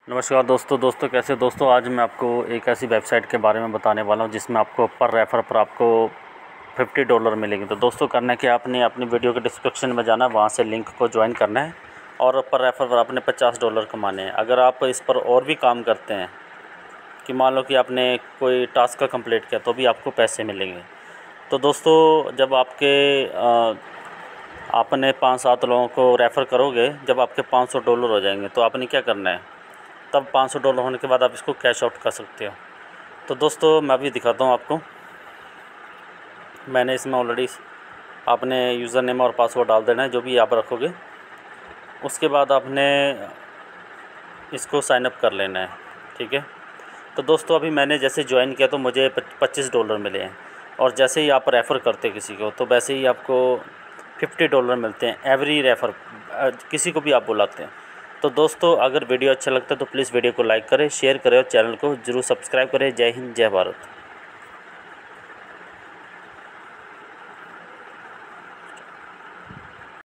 नमस्कार दोस्तों कैसे दोस्तों। आज मैं आपको एक ऐसी वेबसाइट के बारे में बताने वाला हूं जिसमें आपको पर रेफ़र पर आपको $50 मिलेंगे। तो दोस्तों करना है कि आपने अपनी वीडियो के डिस्क्रिप्शन में जाना है, वहां से लिंक को ज्वाइन करना है और पर रेफ़र पर आपने $50 कमाने हैं। अगर आप इस पर और भी काम करते हैं कि मान लो कि आपने कोई टास्क कंप्लीट किया तो भी आपको पैसे मिलेंगे। तो दोस्तों जब आपने 5-7 लोगों को रेफ़र करोगे, जब आपके $500 हो जाएंगे तो आपने क्या करना है, तब $500 होने के बाद आप इसको कैश आउट कर सकते हो। तो दोस्तों मैं अभी दिखाता हूँ आपको। मैंने इसमें ऑलरेडी आपने यूज़र नेम और पासवर्ड डाल देना है जो भी आप रखोगे। उसके बाद आपने इसको साइन अप कर लेना है, ठीक है। तो दोस्तों अभी मैंने जैसे ज्वाइन किया तो मुझे $25 मिले हैं, और जैसे ही आप रेफ़र करते किसी को तो वैसे ही आपको $50 मिलते हैं एवरी रेफ़र, किसी को भी आप बुलाते हैं। तो दोस्तों अगर वीडियो अच्छा लगता है तो प्लीज़ वीडियो को लाइक करें, शेयर करें और चैनल को ज़रूर सब्सक्राइब करें। जय हिंद, जय भारत।